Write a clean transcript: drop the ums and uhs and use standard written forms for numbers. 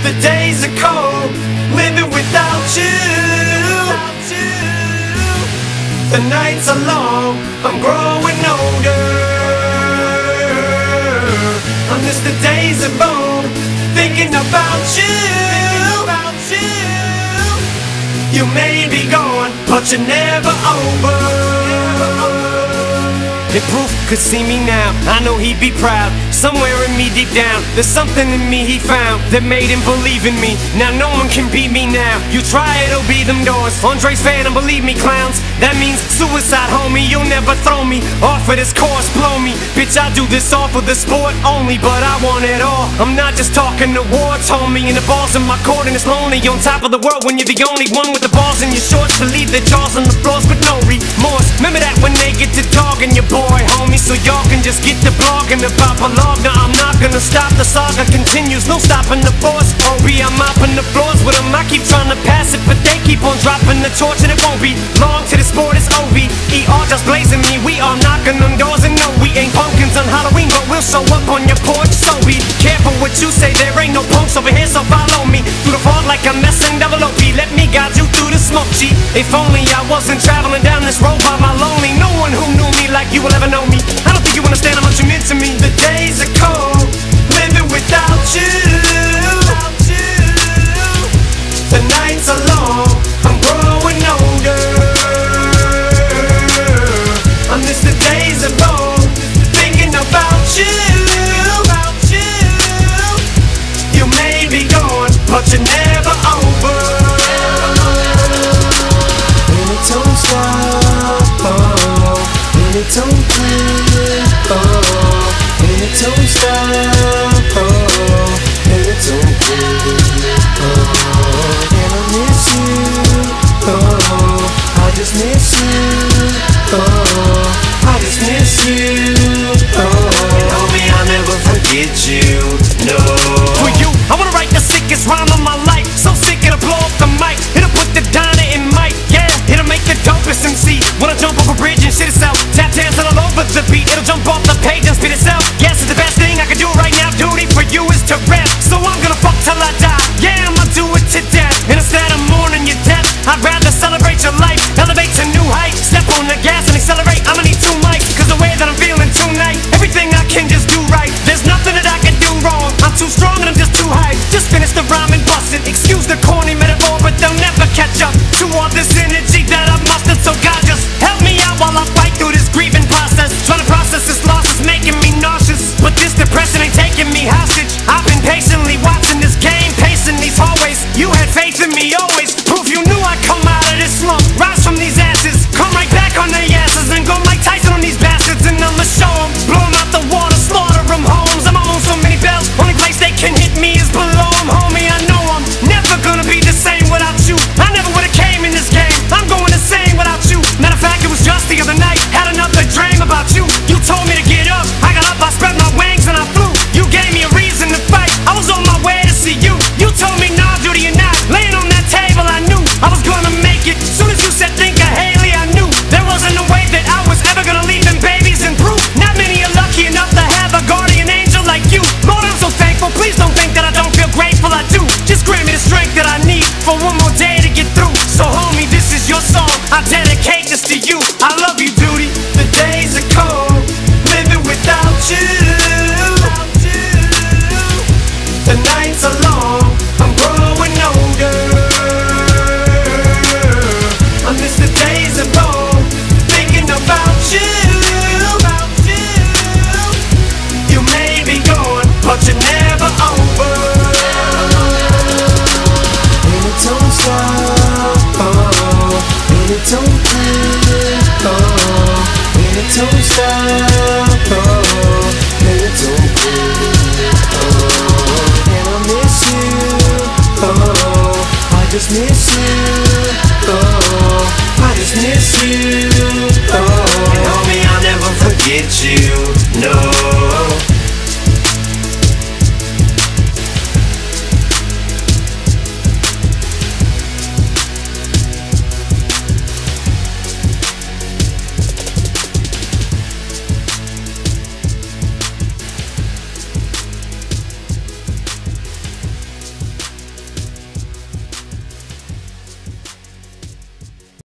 The days are cold, living without you. The nights are long, I'm growing older. I miss the days of old, thinking about you. You may be gone, but you're never over. If Proof could see me now, I know he'd be proud. Somewhere in me deep down, there's something in me he found that made him believe in me. Now no one can beat me now. You try it, it'll be them doors. Andre's Phantom, believe me, clowns. That means suicide, homie. You'll never throw me off of this course, blow me. Bitch, I do this all for the sport only, but I want it all. I'm not just talking awards, homie. And the balls in my court and it's lonely. On top of the world when you're the only one with the balls in your shorts. To leave the jaws on the floors with no remorse. Remember that when they get to dogging your boy, homie, so y'all can just get to blogging about bologna. I'm not gonna stop, the saga continues, no stopping the force. OB, I'm mopping the floors with them. I keep trying to pass it, but they keep on dropping the torch, and it won't be long to the sport. It's OVER just blazing me. We are knocking on doors, and no, we ain't pumpkins on Halloween, but we'll show up on your porch. So be careful what you say, there ain't no punks over here, so follow me through the fog like I'm messing double OP. Let me guide you through the smoke, G. If only I wasn't traveling down this road by my lonely. No one who knew me like you will ever know me. I don't think you understand how much you meant to me. The days are cold, living without you. The nights are long, I'm growing older. I miss the days of old, thinking about you. You may be gone, but you're never over. And it don't stop, oh, and it don't quit, oh, and it don't stop, oh, and it don't quit, oh. And I miss you, oh, I just miss you, oh, I just miss you, oh. And homie, I'll never forget you, no. For you, I wanna write the sickest rhyme of my life. So sick it'll blow up the mic. It'll put the diner in mic, yeah. It'll make the dopest MC wanna jump off a bridge and shit itself. Tap dancing all over the beat. It'll jump off the page and spit itself. Yes, it's the best thing I can do right now. Duty for you is to rap. So I'm gonna fuck till I die. Yeah, I'ma do it to death. And instead of mourning your death, I'd rather celebrate your life. Elevate to new heights. Step on the gas and accelerate. I'ma need 2 mics, cause the way that I'm feeling tonight, everything I can just do right. There's nothing that I can do wrong. I'm too strong and I'm just too hype. Just finish the rhyme and bust it. Excuse the corny metaphor, but they'll never catch up to all this energy that I've mustered. So God, just help me out while I fight through this grieving process. Trying to process this loss is making me nauseous, but this depression ain't taking me hostage. I've been patiently watching this game, pacing these hallways. You had faith in me always. Proof you knew I'd come out of this slump, rise from these ashes, come right back on their asses, and go Mike Tyson on these bastards. And I'ma show them, blow them out the water, slaughter them homes. I'm on so many bells, only place they can hit me is below them. Homie, I know I'm never gonna be the same without you. I never would've came in this game, I'm going insane without you. Matter of fact, it was just the other night, had another dream about you. You told me to get up, I got up, I spread my wings and I flew. You gave me a reason to fight, I was on my way to see you. You told me nah, Judy, you're not. Laying on that table, I knew I was gonna make it. Soon as you said think of Haley, I knew there wasn't a way that I was ever gonna leave them babies in proof. Not many are lucky enough to have a guardian angel like you. Lord, I'm so thankful, please don't think that I don't feel grateful, I do. Just grant me the strength that I need for one more day to get through. So homie, this is your song, I dedicate this to you. I love you, duty. The days are cold, living without you. The nights are long, I'm growing older. I miss the days of old, thinking about you. You may be gone, but you're never over. And it don't stop, oh, and it don't quit, oh, and it don't stop, oh, and it don't quit, oh. And I miss you, oh, I just miss you, oh, I just miss you.